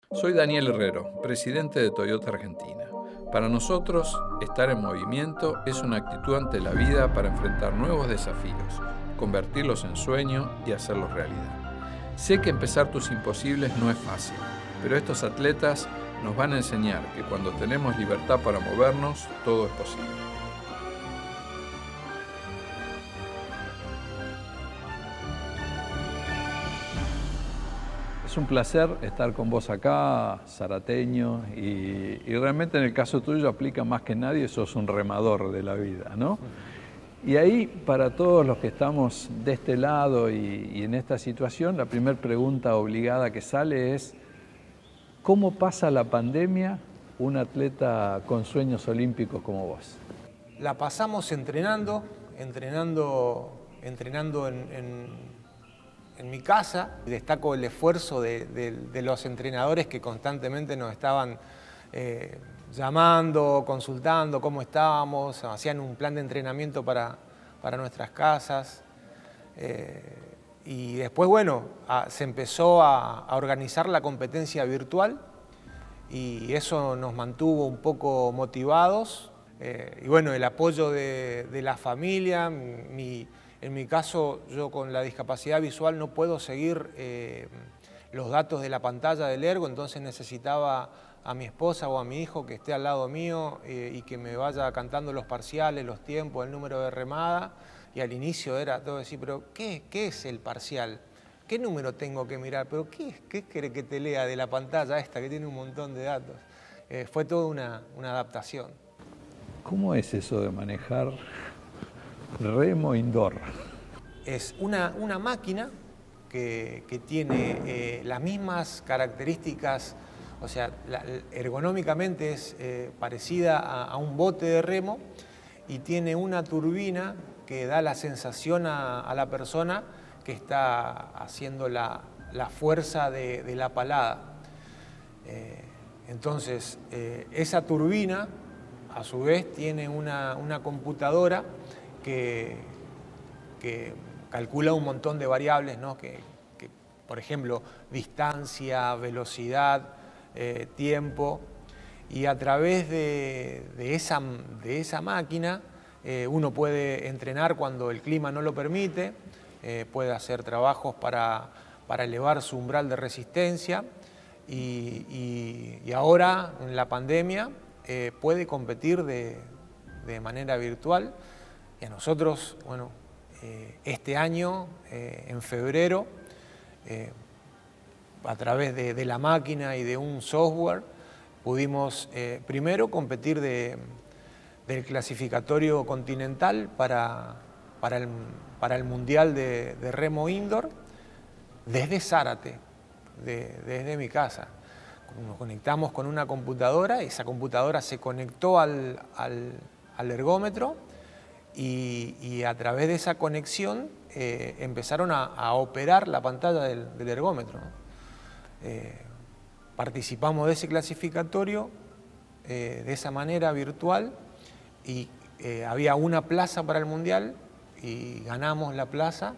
Soy Daniel Herrero, presidente de Toyota Argentina. Para nosotros, estar en movimiento es una actitud ante la vida para enfrentar nuevos desafíos, convertirlos en sueño y hacerlos realidad. Sé que empezar tus imposibles no es fácil, pero estos atletas nos van a enseñar que cuando tenemos libertad para movernos, todo es posible. Es un placer estar con vos acá, zarateño, y realmente en el caso tuyo aplica más que nadie, sos un remador de la vida, ¿no? Y ahí, para todos los que estamos de este lado y en esta situación, la primera pregunta obligada que sale es: ¿cómo pasa la pandemia un atleta con sueños olímpicos como vos? La pasamos entrenando en mi casa. Destaco el esfuerzo de los entrenadores que constantemente nos estaban llamando, consultando cómo estábamos, hacían un plan de entrenamiento para nuestras casas. Y después, bueno, se empezó a organizar la competencia virtual y eso nos mantuvo un poco motivados. Y bueno, el apoyo de la familia. En mi caso, yo con la discapacidad visual no puedo seguir los datos de la pantalla del ergo, entonces necesitaba a mi esposa o a mi hijo que esté al lado mío y que me vaya cantando los parciales, los tiempos, el número de remada. Y al inicio era todo decir, pero ¿qué es el parcial? ¿Qué número tengo que mirar? ¿Pero qué quiere que te lea de la pantalla esta que tiene un montón de datos? Fue toda una adaptación. ¿Cómo es eso de manejar remo indoor? Es una máquina que tiene las mismas características, o sea, ergonómicamente es parecida a un bote de remo y tiene una turbina que da la sensación a la persona que está haciendo la fuerza de la palada. Entonces, esa turbina, a su vez, tiene una computadora que calcula un montón de variables, ¿no? Por ejemplo, distancia, velocidad, tiempo, y a través de esa máquina uno puede entrenar cuando el clima no lo permite, puede hacer trabajos para elevar su umbral de resistencia y ahora, en la pandemia, puede competir de manera virtual. Y a nosotros, bueno, este año, en febrero, a través de la máquina y de un software, pudimos primero competir del clasificatorio continental para el Mundial de Remo Indoor desde Zárate, desde mi casa. Nos conectamos con una computadora, esa computadora se conectó al ergómetro y a través de esa conexión empezaron a operar la pantalla del ergómetro. Participamos de ese clasificatorio de esa manera virtual y había una plaza para el Mundial y ganamos la plaza.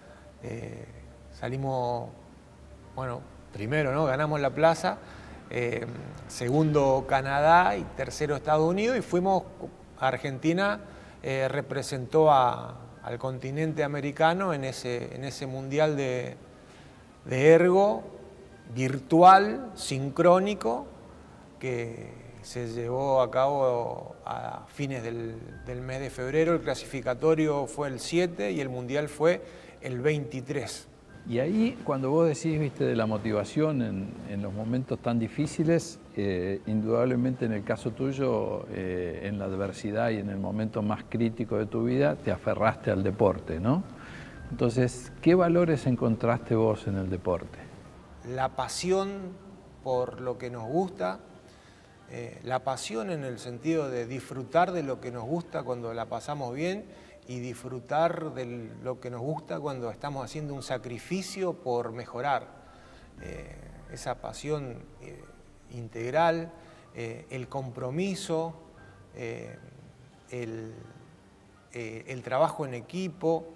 Salimos, bueno, primero, ¿no? Ganamos la plaza, segundo Canadá y tercero Estados Unidos, y fuimos a Argentina, representó al continente americano en ese Mundial de ergo virtual, sincrónico, que se llevó a cabo a fines del mes de febrero. El clasificatorio fue el 7 y el Mundial fue el 23. Y ahí, cuando vos decís, viste, de la motivación en los momentos tan difíciles, indudablemente en el caso tuyo, en la adversidad y en el momento más crítico de tu vida, te aferraste al deporte, ¿no? Entonces, ¿qué valores encontraste vos en el deporte? La pasión por lo que nos gusta, la pasión en el sentido de disfrutar de lo que nos gusta cuando la pasamos bien y disfrutar de lo que nos gusta cuando estamos haciendo un sacrificio por mejorar. Esa pasión integral, el compromiso, el trabajo en equipo,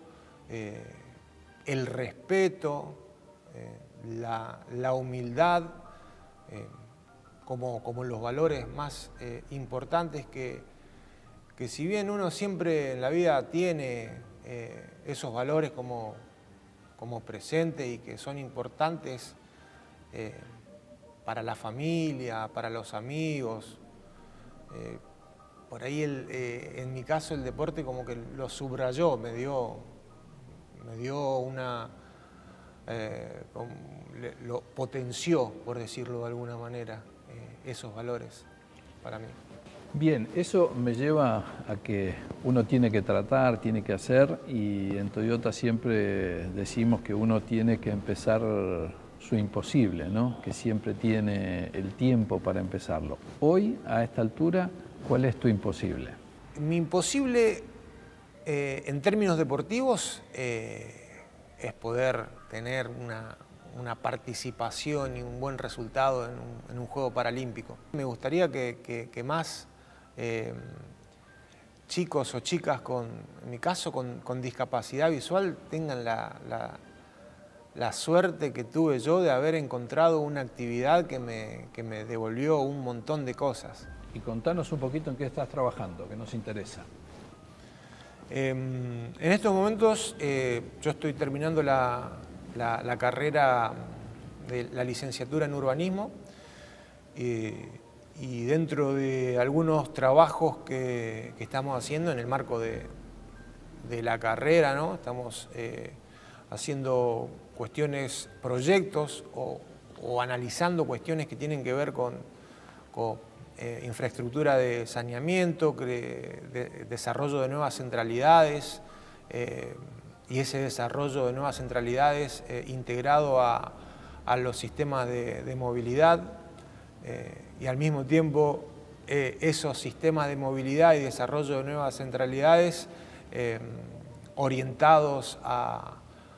el respeto, la humildad, como los valores más importantes que si bien uno siempre en la vida tiene esos valores como presentes y que son importantes para la familia, para los amigos, por ahí en mi caso el deporte como que lo subrayó, me dio una... lo potenció, por decirlo de alguna manera, esos valores para mí. Bien, eso me lleva a que uno tiene que tratar, tiene que hacer, y en Toyota siempre decimos que uno tiene que empezar su imposible, ¿no? Que siempre tiene el tiempo para empezarlo. Hoy, a esta altura, ¿cuál es tu imposible? Mi imposible, en términos deportivos, es poder tener una participación y un buen resultado en un Juego Paralímpico. Me gustaría que más chicos o chicas, en mi caso con discapacidad visual, tengan la suerte que tuve yo de haber encontrado una actividad que me devolvió un montón de cosas. Y contanos un poquito en qué estás trabajando, que nos interesa. En estos momentos yo estoy terminando la carrera de la licenciatura en urbanismo y dentro de algunos trabajos que estamos haciendo en el marco de la carrera, ¿no? Estamos haciendo cuestiones, proyectos o analizando cuestiones que tienen que ver con infraestructura de saneamiento, desarrollo de nuevas centralidades y ese desarrollo de nuevas centralidades integrado a los sistemas de movilidad y al mismo tiempo esos sistemas de movilidad y desarrollo de nuevas centralidades orientados a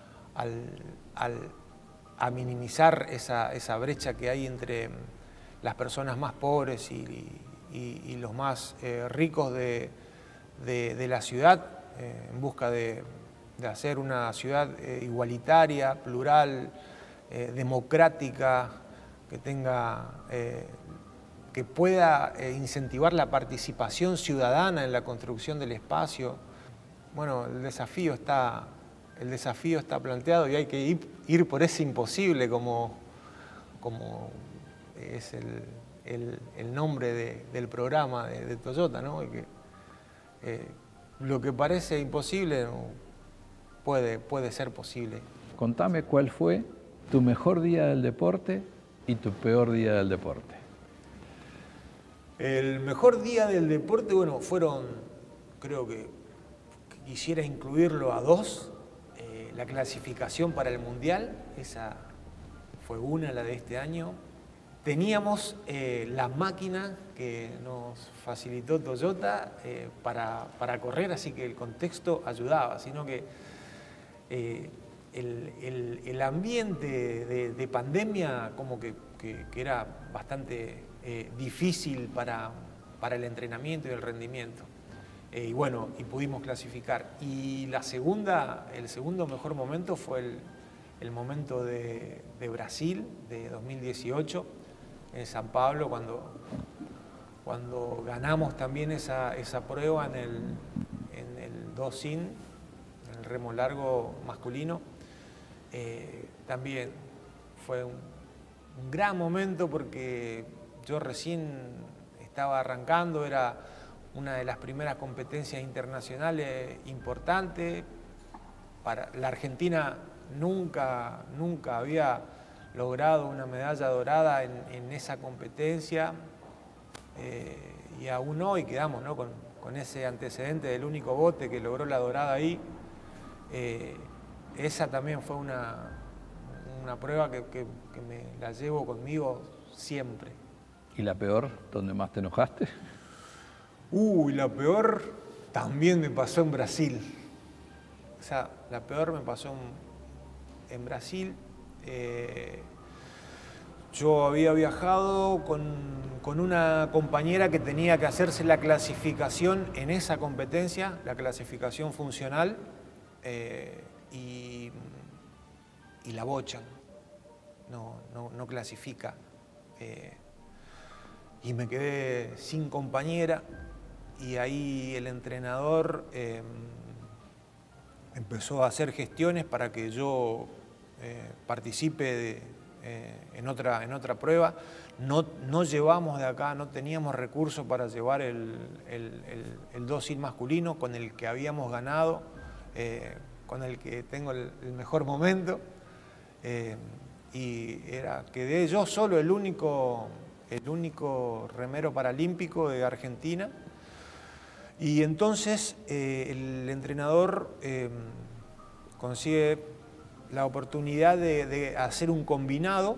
minimizar esa brecha que hay entre las personas más pobres y los más ricos de la ciudad, en busca de hacer una ciudad igualitaria, plural, democrática, que pueda incentivar la participación ciudadana en la construcción del espacio. Bueno, el desafío está planteado y hay que ir por ese imposible como es el nombre del programa de Toyota, ¿no? Y que, lo que parece imposible puede ser posible. Contame cuál fue tu mejor día del deporte y tu peor día del deporte. El mejor día del deporte, bueno, creo que quisiera incluirlo a dos. La clasificación para el Mundial, esa fue la de este año. Teníamos la máquina que nos facilitó Toyota para correr, así que el contexto ayudaba, sino que el ambiente de pandemia como que era bastante difícil para el entrenamiento y el rendimiento. Y bueno, y pudimos clasificar. Y el segundo mejor momento fue el momento de Brasil, de 2018, en San Pablo, cuando ganamos también esa prueba en el 2 in, en el remo largo masculino. También fue un gran momento porque yo recién estaba arrancando, era una de las primeras competencias internacionales importantes. La Argentina nunca había logrado una medalla dorada en esa competencia y aún hoy quedamos, ¿no? con ese antecedente del único bote que logró la dorada ahí. Esa también fue una prueba que me la llevo conmigo siempre. ¿Y la peor, donde más te enojaste? La peor también me pasó en Brasil. O sea, la peor me pasó en Brasil. Yo había viajado con una compañera que tenía que hacerse la clasificación en esa competencia, la clasificación funcional, y la bochan, no clasifica. y me quedé sin compañera, y ahí el entrenador empezó a hacer gestiones para que yo participe en otra prueba. No llevamos de acá, no teníamos recursos para llevar el 200 masculino con el que habíamos ganado, con el que tengo el mejor momento, y quedé yo solo el único remero paralímpico de Argentina. Y entonces el entrenador consigue la oportunidad de hacer un combinado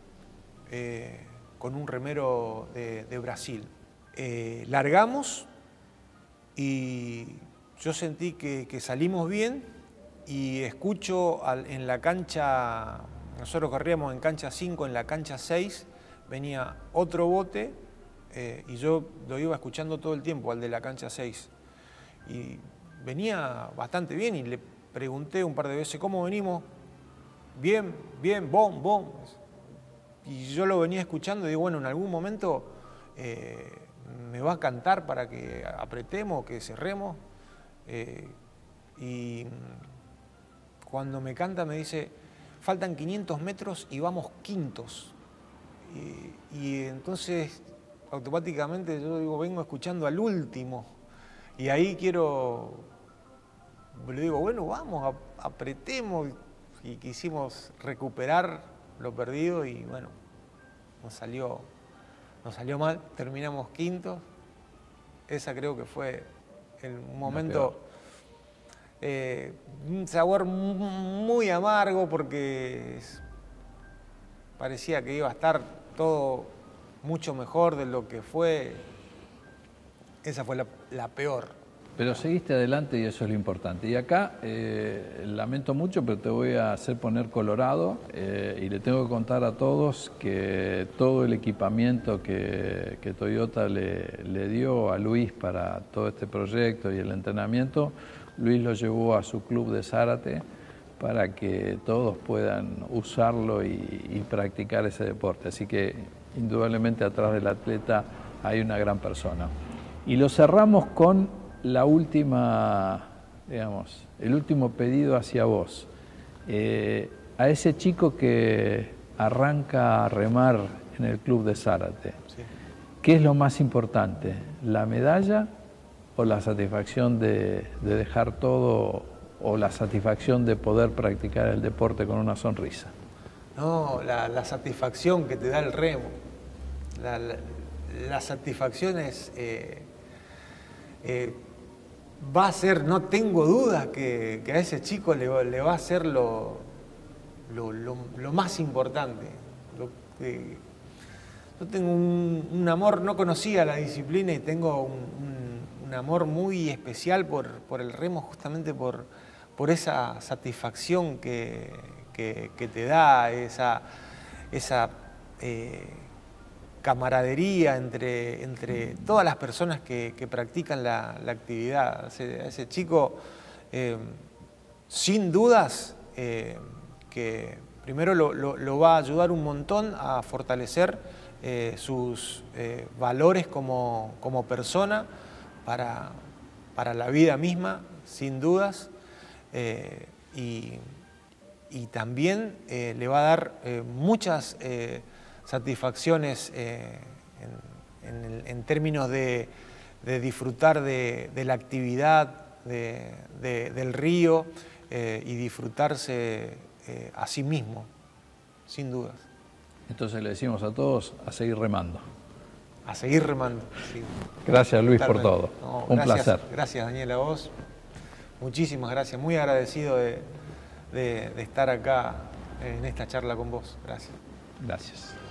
con un remero de Brasil. Largamos y yo sentí que salimos bien, y escucho en la cancha, nosotros corríamos en cancha 5, en la cancha 6 venía otro bote, y yo lo iba escuchando todo el tiempo al de la cancha 6. Y venía bastante bien, y le pregunté un par de veces, ¿cómo venimos? Bien, bien, bom, bom. Y yo lo venía escuchando y digo, bueno, en algún momento me va a cantar para que apretemos, que cerremos. Y cuando me canta me dice, faltan 500 metros y vamos quintos. Y entonces automáticamente yo digo, vengo escuchando al último. Y ahí le digo, bueno, vamos, apretemos. Y quisimos recuperar lo perdido y bueno, nos salió mal, terminamos quintos. Esa creo que fue un momento, un sabor muy amargo, porque parecía que iba a estar todo mucho mejor de lo que fue. Esa fue la peor. Pero seguiste adelante y eso es lo importante. Y acá, lamento mucho, pero te voy a hacer poner colorado, y le tengo que contar a todos que todo el equipamiento que Toyota le dio a Luis para todo este proyecto y el entrenamiento, Luis lo llevó a su club de Zárate para que todos puedan usarlo y practicar ese deporte. Así que indudablemente atrás del atleta hay una gran persona. Y lo cerramos con la última, digamos, el último pedido hacia vos. A ese chico que arranca a remar en el club de Zárate, sí, ¿qué es lo más importante? ¿La medalla o la satisfacción de dejar todo, o la satisfacción de poder practicar el deporte con una sonrisa? No, la satisfacción que te da el remo. La satisfacción es... va a ser, no tengo dudas que a ese chico le va a ser lo más importante. Yo tengo un amor, no conocía la disciplina y tengo un amor muy especial por el remo, justamente por esa satisfacción que te da, esa camaradería entre todas las personas que practican la actividad. A ese chico, sin dudas, que primero lo va a ayudar un montón a fortalecer sus valores como persona para la vida misma, sin dudas, y también le va a dar muchas satisfacciones en términos de disfrutar de la actividad del río, y disfrutarse a sí mismo, sin dudas. Entonces le decimos a todos a seguir remando. A seguir remando, sí. Gracias, Luis, por todo. No, un placer. Gracias, Daniel, a vos. Muchísimas gracias. Muy agradecido de estar acá en esta charla con vos. Gracias. Gracias.